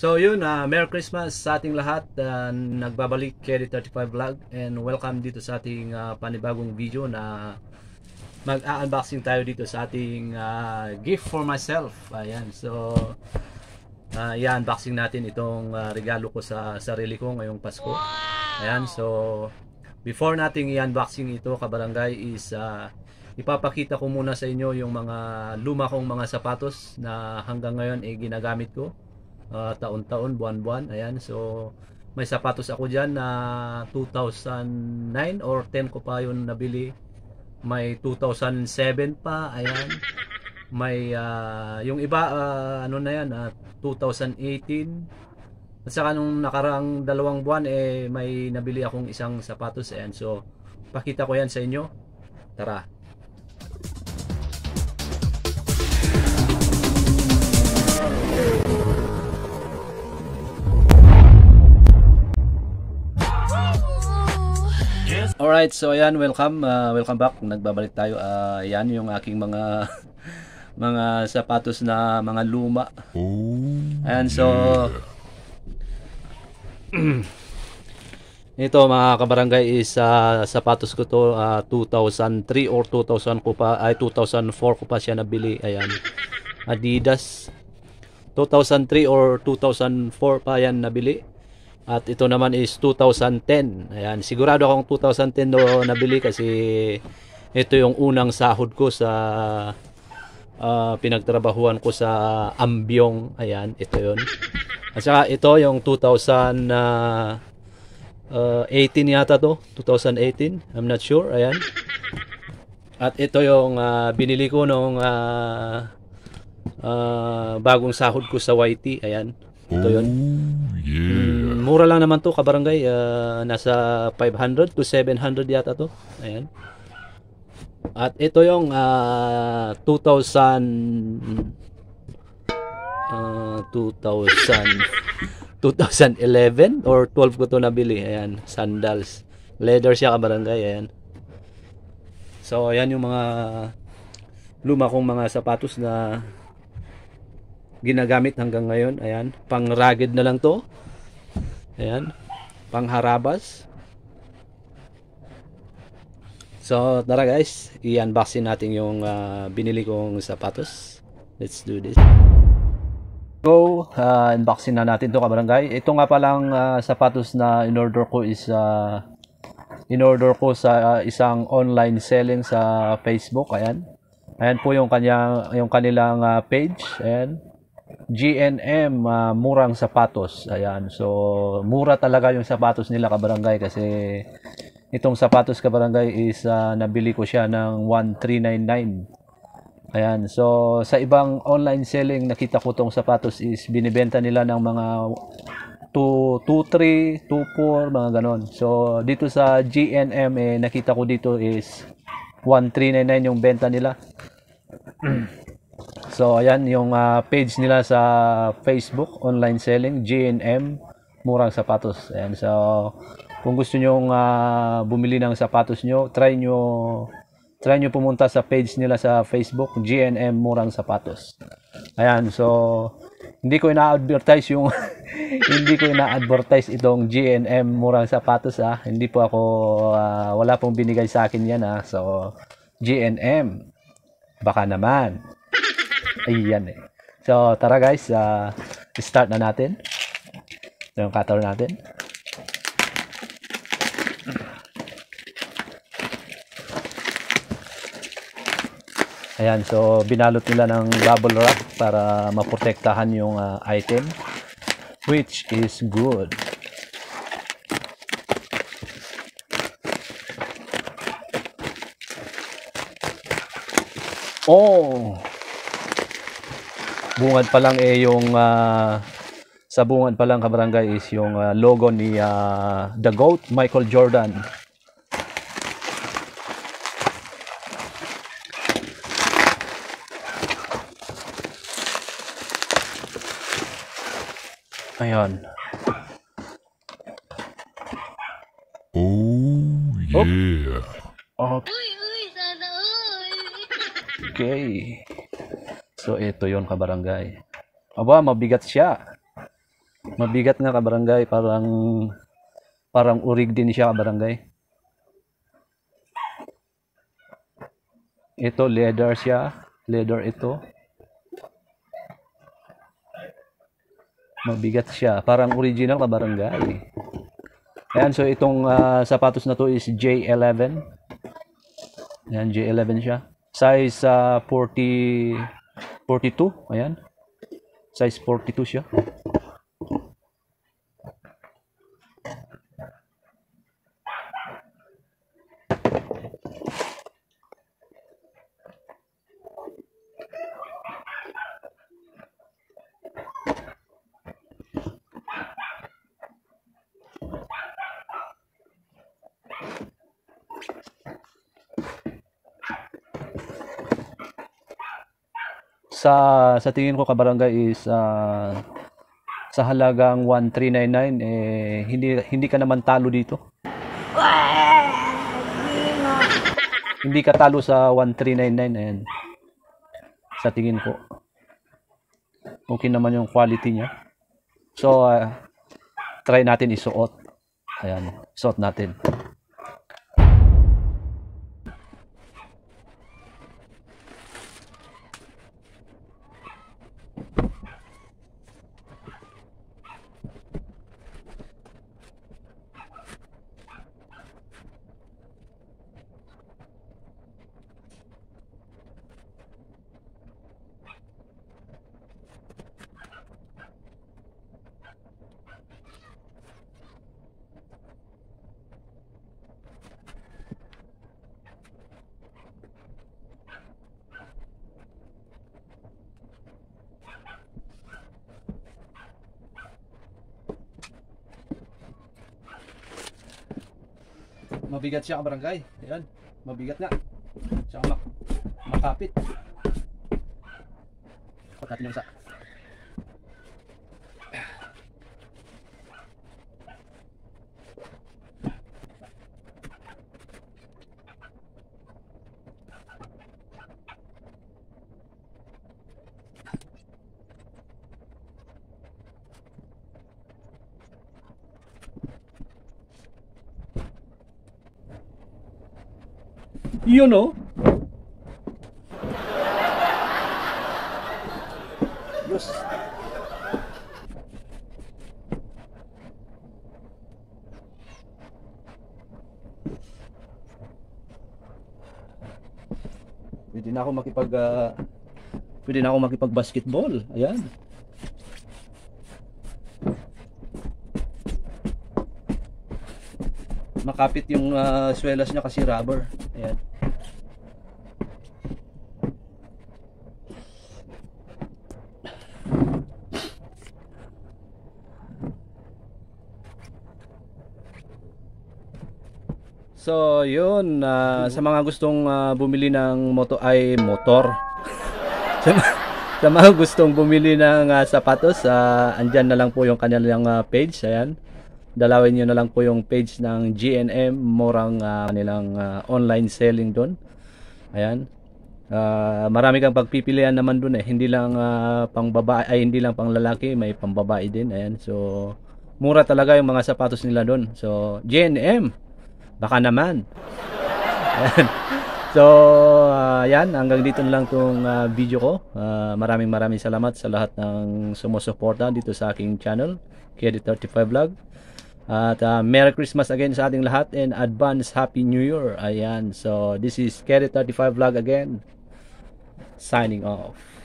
So yun, Merry Christmas sa ating lahat. Nagbabalik Kerry35 Vlog and welcome dito sa ating panibagong video na mag-unboxing tayo dito sa ating gift for myself. Ayan, so i-unboxing natin itong regalo ko sa sarili ko ngayong Pasko. Ayan, so before nating i-unboxing ito, kabarangay, is ipapakita ko muna sa inyo yung mga luma kong mga sapatos na hanggang ngayon ginagamit ko. Taon-taon, buwan-buwan. Ayan, so may sapatos ako dyan na 2009 or 10 ko pa yun nabili. May 2007 pa. Ayan, may yung iba ano na yan, 2018. At saka nung nakaraang 2 buwan may nabili akong isang sapatos. Ayan, so pakita ko yan sa inyo. Tara. Alright, so ayan, welcome back. Nagbabalik tayo. Ayan yung aking mga mga sapatos na mga luma. Ayan, so ito mga kabarangay is sapatos ko to 2003 or 2000 ko pa, 2004 ko pa siya nabili. Ayan, Adidas 2003 or 2004 pa yan nabili. At ito naman is 2010. Ayan, sigurado akong 2010 do nabili kasi ito yung unang sahod ko sa pinagtrabahuan ko sa Ambyong. Ayan, ito yun. At saka ito yung 2018 yata to, 2018, I'm not sure. Ayan. At ito yung binili ko nung bagong sahod ko sa YT. Ayan, ito yun. Mura lang naman to kabarangay, nasa 500 to 700 yata to. Ayan. At ito yung 2011 or 12 ko to nabili. Ayan, sandals, leather siya kabarangay. Ayan, so ayan yung mga luma kong mga sapatos na ginagamit hanggang ngayon. Ayan, pang rugged na lang to. Ayan, pang harabas. So tara guys, i-unboxing natin yung binili kong sapatos. Let's do this. Go, unboxing na natin to kabarangay. Ito nga palang sapatos na in-order ko is in-order ko sa isang online selling sa Facebook. Ayan, ayan po yung kanilang page. Ayan, GNM, murang sapatos. Ayan, so mura talaga yung sapatos nila kabarangay, kasi itong sapatos kabarangay is nabili ko siya ng 1399. Ayan, so sa ibang online selling nakita ko tong sapatos is binibenta nila ng mga 223, 24, mga ganon. So dito sa GNM nakita ko dito is 1399 yung benta nila. So ayan yung page nila sa Facebook, online selling, GNM, murang sapatos. Ayan, so kung gusto nyo bumili ng sapatos nyo, try nyo pumunta sa page nila sa Facebook, GNM murang sapatos. Ayan, so hindi ko ina-advertise yung hindi ko ina-advertise itong GNM murang sapatos. Hindi po ako wala pong binigay sa akin yan. So GNM, baka naman. Ayan So tara guys, start na natin. Ito yung cutter natin. Ayan, so binalot nila ng bubble wrap para maprotektahan yung item, which is good. Oh, bungad pa lang yung sa bungad pa lang kabarangay is yung logo ni The GOAT, Michael Jordan. Ayan. Oh yeah. Okay. So ito yon kabarangay. Aba, mabigat siya. Mabigat nga kabarangay, parang urig din siya kabarangay. Ito leather siya, leather ito. Mabigat siya, parang original kabarangay. Ayan, so itong sapatos na to is J11. Ayan, J11 siya. Size 42. Ayan. Size 42 siya. Sa tingin ko kabarangay is sa halagang 1399 hindi ka naman talo dito. Hindi ka talo sa 1399 ayan. Sa tingin ko. Okay naman yung quality niya. So try natin isuot. Ayan, suot natin. Mabigat siya kabarangay. Ayan, mabigat nga. Tsaka makapit. Put natin yung isa. You know? Yes. Pwede na ako makipag-basketball. Ayan. Makapit yung swelas niya kasi rubber. Ayan. So, yun. Sa mga gustong bumili ng motor. sa mga gustong bumili ng sapatos, andyan na lang po yung kanilang page. Ayan. Dalawin nyo na lang po yung page ng GNM. Murang kanilang online selling doon. Ayan. Marami kang pagpipilian naman doon eh. Hindi lang pang babae, ay hindi lang pang lalaki, may pang babae din. Ayan. So, mura talaga yung mga sapatos nila doon. So, GNM. Baka naman. Ayan. So, yan. Hanggang dito na lang itong video ko. Maraming salamat sa lahat ng sumusuporta dito sa aking channel, KD35 Vlog. At Merry Christmas again sa ating lahat and advance Happy New Year. Ayan. So, this is KD35 Vlog again. Signing off.